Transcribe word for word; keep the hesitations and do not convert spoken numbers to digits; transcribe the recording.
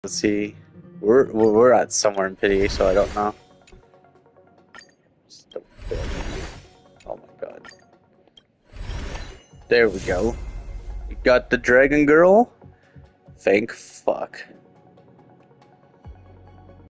Let's see. We're we're at somewhere in pity, so I don't know. Oh my god. There we go. We got the dragon girl. Thank fuck.